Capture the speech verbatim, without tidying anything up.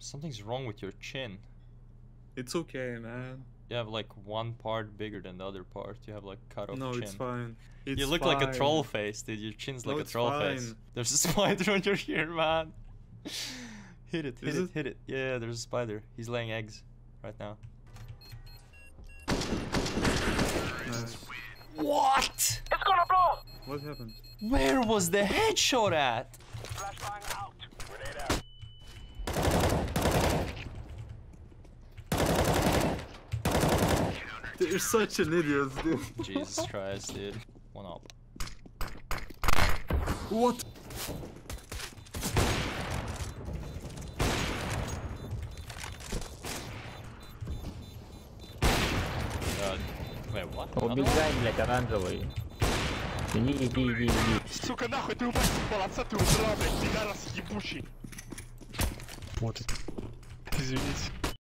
Something's wrong with your chin. It's okay, man. You have like one part bigger than the other part. You have like cut off No, chin. it's fine. It's you look fine. like a troll face, dude. Your chin's like no, a troll fine. face. There's a spider on your ear, man. Hit it, hit Is it, it? hit it. Yeah, there's a spider. He's laying eggs right now. Nice. What? It's gonna blow! What happened? Where was the headshot at? Flashbang out. Grenade out. You're such an idiot, dude. Jesus Christ, dude. One up. What? God. Wait, what? Убегай, блядь, оранжевый. Иди, иди, иди, иди. Сука, нахуй ты упасть с полоса, ты убрал, блядь, пидорас ебучий. Вот. Извините.